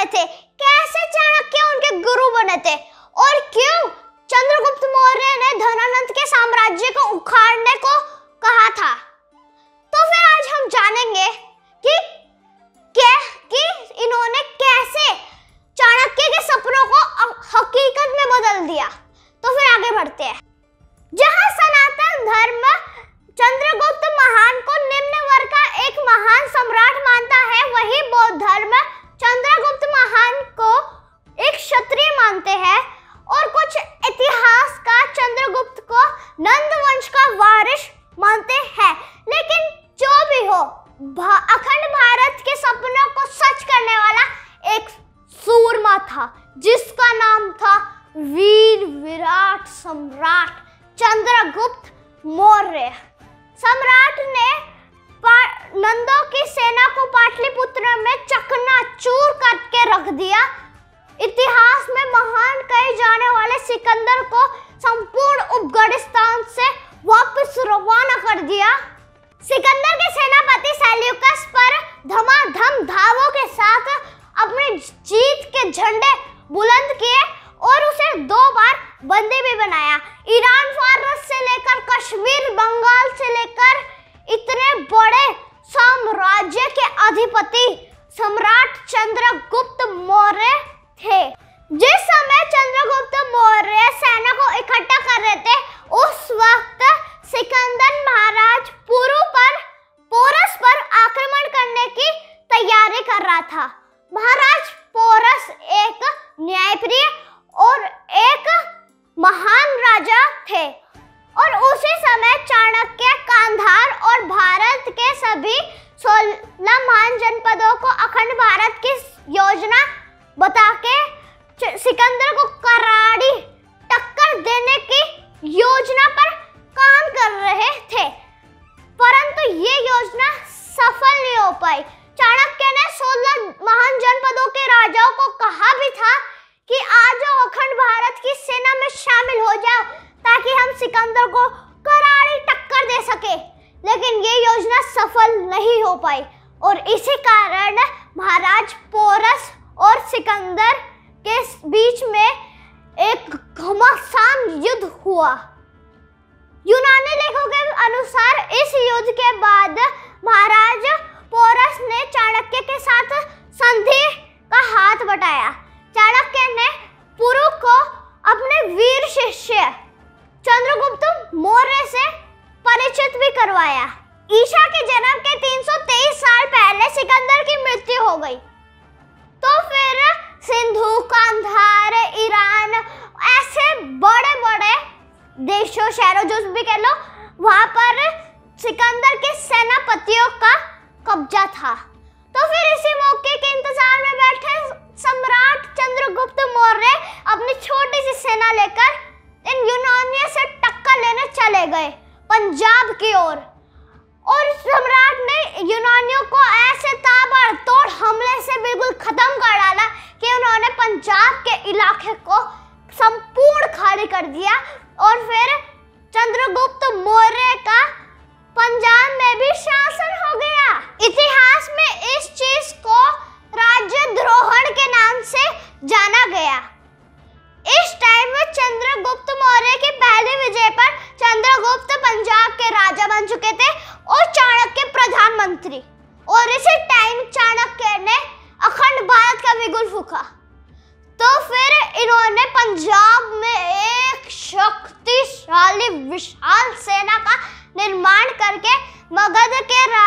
थे, कैसे चाणक्य उनके गुरु बने थे और क्यों चंद्रगुप्त मौर्य ने धनानंद के साम्राज्य को उखाड़ने को कहा था। तो फिर आज हम जानेंगे कि इन्होंने कैसे चाणक्य के सपनों को हकीकत में बदल दिया। तो फिर आगे बढ़ते हैं। जहां सनातन धर्म चंद्रगुप्त महान को निम्न वर्ग का एक महान सम्राट मानता है, वही बौद्ध धर्म चंद्रगुप्त महान को एक क्षत्रिय मानते हैं और कुछ इतिहासकार चंद्रगुप्त को नंद वंश का वारिस मानते हैं। लेकिन जो भी हो, अखंड भारत के सपनों को सच करने वाला एक सूरमा था जिसका नाम था वीर विराट सम्राट चंद्रगुप्त मौर्य। सम्राट ने नंदों की सेना को पाटलिपुत्र में चकनाचूर करके रख दिया। इतिहास में महान कहे जाने वाले सिकंदर को संपूर्ण अफगानिस्तान से वापस रवाना कर दिया। सिकंदर के सेनापति सेल्यूकस पर धमाधम धावों के साथ अपने जीत के झंडे बुलंद किए और उसे 2 बार बंदी भी बनाया। ईरान, फारस से लेकर कश्मीर, बंगाल से लेकर इतने बड़े साम्राज्य के अधिपति सम्राट चंद्रगुप्त मौर्य थे। जिस समय चंद्रगुप्त मौर्य सेना को इकट्ठा कर रहे थे, उस वक्त सिकंदर महाराज पोरस पर आक्रमण करने की तैयारी कर रहा था। महाराज पोरस एक न्यायप्रिय और एक महान राजा थे और उसी समय चाणक्य कांधार और भारत के सभी 16 महान जनपदों को अखंड भारत की योजना बता के सिकंदर को करारी टक्कर देने की योजना पर काम कर रहे थे, परंतु ये योजना सफल नहीं हो पाई। चाणक्य ने 16 महान जनपदों के राजाओं को कहा भी था कि आ जाओ, अखंड भारत की सेना में शामिल हो जाओ ताकि हम सिकंदर को करारी टक्कर दे सके, लेकिन ये योजना सफल नहीं हो पाई और इसी कारण महाराज पोरस और सिकंदर के बीच में एक घमासान युद्ध हुआ। यूनानी लेखों के अनुसार इस युद्ध के बाद महाराज पोरस ने चाणक्य के साथ संधि का हाथ बटाया। चाणक्य ने पुरु को अपने वीर शिष्य चंद्रगुप्त मौर्य से परिचित भी करवाया। ईसा के जन्म के 323 साल पहले सिकंदर की मृत्यु हो गई। तो फिर सिंधु, कांधार, ईरान ऐसे बड़े बड़े देशों, शहरों जो भी कह लो, वहां पर सिकंदर के सेनापतियों का कब्जा था। तो फिर इसी मौके के इंतजार में बैठे सम्राट चंद्रगुप्त मौर्य अपनी छोटी सी सेना लेकर इन यूनानियों से टक्कर लेने चले गए पंजाब की ओर और सम्राट ने यूनानियों को ऐसे ताबड़तोड़ हमले से बिल्कुल खत्म कर डाला कि उन्होंने पंजाब के इलाके को संपूर्ण खाली कर दिया और फिर चंद्रगुप्त मौर्य का पंजाब में भी शासन हो गया। इतिहास में इस चीज को राज्यद्रोहण के नाम से जाना गया। इस टाइम में चंद्रगुप्त मौर्य की पहली विजय पर चंद्रगुप्त पंजाब के राजा बन चुके थे और चाणक्य प्रधानमंत्री, और इसी टाइम चाणक्य ने अखंड भारत का बिगुल फूंका। तो फिर इन्होंने पंजाब में एक शक्तिशाली विशाल सेना का निर्माण करके मगध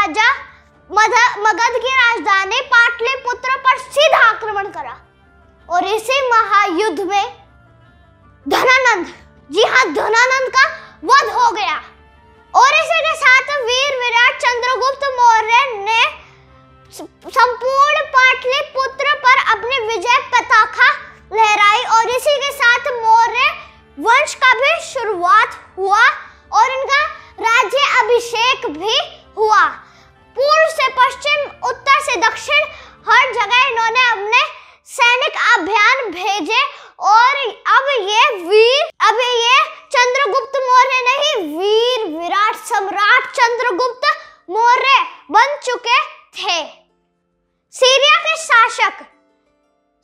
की राजधानी पाटलिपुत्र पर सीधा आक्रमण करा और इसी महायुद्ध में धनानंद, जी हाँ, धनानंद का वध हो गया और इसी के साथ वीर विराट चंद्रगुप्त मौर्य ने संपूर्ण पाटलिपुत्र पर अपनी विजय पताका लहराई और इसी के साथ मौर्य वंश का भी शुरुआत हुआ और इनका राज्य अभिषेक भी हुआ। पूर्व से पश्चिम, उत्तर से दक्षिण, हर जगह इन्होंने अपने सैनिक अभियान भेजे और अब ये चंद्रगुप्त मौर्य नहीं, वीर विराट सम्राट चंद्रगुप्त मौर्य बन चुके थे। सीरिया के शासक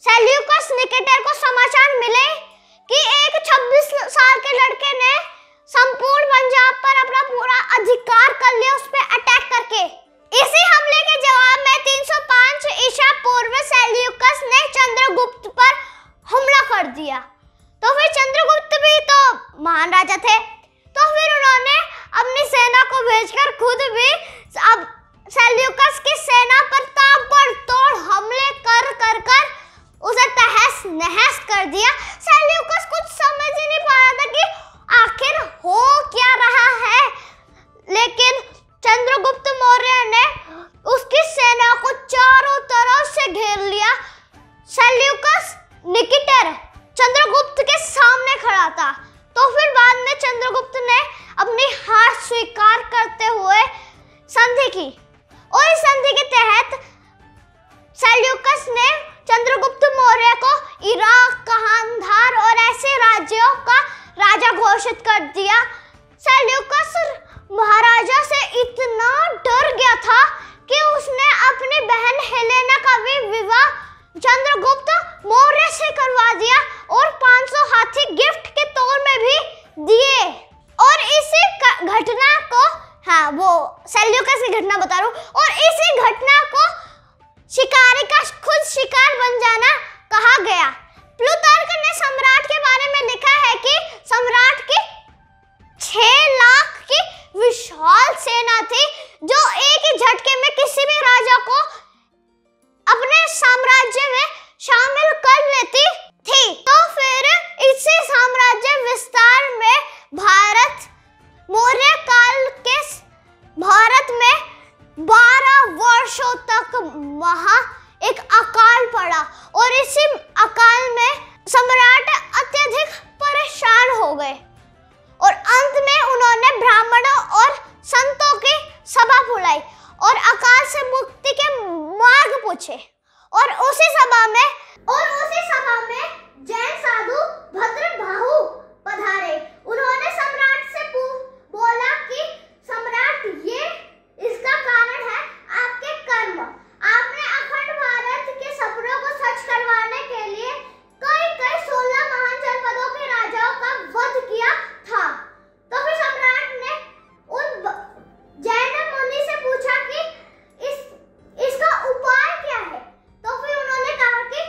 अपनी सेना को भेजकर खुद भी अब सेल्यूकस की सेना पर ताबड़तोड़ हमले कर उसे तहस नहस कर दिया। सेल्यूकस कुछ समझ ही नहीं पा रहा था कि आखिर हो क्या रहा है, लेकिन चंद्रगुप्त मौर्य ने उसकी सेना को चारों तरफ से घेर लिया। सेल्यूकस निकेटर चंद्रगुप्त के सामने खड़ा था। तो फिर बाद में चंद्रगुप्त ने अपनी हार स्वीकार करते हुए संधि की, और इस संधि के तहत सेल्यूकस ने चंद्रगुप्त मौर्य को इराक, गांधार और ऐसे राज्यों का राजा घोषित कर दिया। सेल्यूकस महाराजा से इतना डर गया था कि उसने अपनी बहन हेलेना का भी विवाह चंद्रगुप्त मौर्य से करवा दिया और 500 हाथी गिफ्ट के तौर में भी दिए। और इसी घटना को, हाँ वो सेल्यूकस की घटना बता रहा हूँ, और इसी घटना को शिकारी का खुद शिकार बन जाना कहा गया। प्लूटार्क ने सम्राट के बारे में लिखा है कि सम्राट की 6 लाख की विशाल सेना थी जो एक ही झटके में किसी भी राजा को अपने साम्राज्य में शामिल कर लेती थी। तो फिर इसी साम्राज्य विस्तार में मौर्य काल के भारत में 12 वर्षों तक एक अकाल पड़ा, और इसी अकाल में सम्राट अत्यधिक परेशान हो गए और अंत में उन्होंने ब्राह्मणों और संतों की सभा बुलाई और अकाल से मुक्ति के मार्ग पूछे। और उसी सभा में जैन साधु भद्रबाहु पधारे। उन्होंने सम्राट से बोला कि सम्राट, ये इसका कारण है आपके कर्म। आपने अखंड भारत के सपनों को सच करवाने के लिए कई 16 महान जनपदों के राजाओं का वध किया था। तो फिर सम्राट ने उन जैन मुनि से पूछा कि इसका उपाय क्या है। तो फिर उन्होंने कहा कि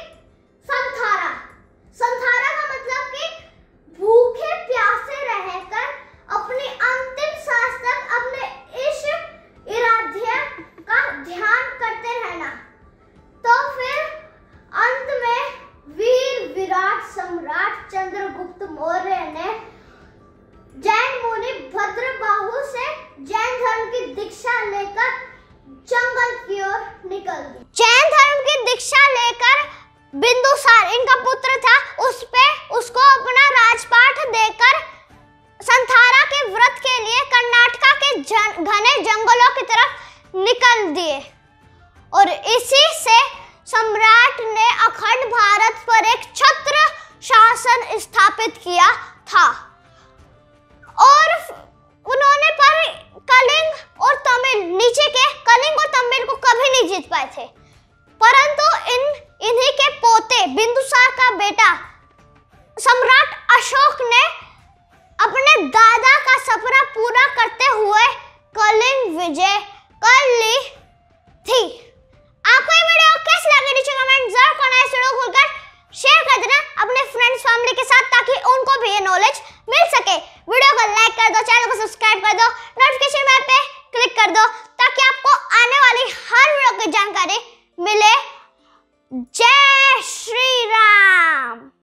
संथारा का मतलब कि भूखे प्यासे रहकर अपनी अंतिम सांस तक अपने इस इरादे का ध्यान करते रहना। तो फिर अंत में वीर विराट सम्राट चंद्रगुप्त मौर्य ने जैन मुनि भद्रबाहु से जैन धर्म की दीक्षा लेकर जंगल की ओर निकल दी। जैन धर्म की दीक्षा लेकर बिंदुसार, इनका पुत्र था, उसको अपना राजपाट देकर संथारा के व्रत के लिए कर्नाटका के घने जंगलों की तरफ निकल दिए। और इसी से सम्राट ने अखंड भारत पर एक छत्र शासन स्थापित किया था। और उन्होंने पर कलिंग और तमिल को कभी नहीं जीत पाए थे, परंतु इन्हीं के पोते बिंदुसार का बेटा सम्राट अशोक ने अपने दादा का सपना पूरा करते हुए कलिंग विजय कर ली थी। आपको ये वीडियो कैसी लगी नीचे कमेंट जरूर करना। इस वीडियो को खुलकर शेयर कर देना अपने फ्रेंड्स फैमिली के साथ ताकि उनको भी ये नॉलेज मिल सके। वीडियो को लाइक कर दो, चैनल को सब्सक्राइब कर दो, नोटिफिकेशन बेल पे क्लिक कर दो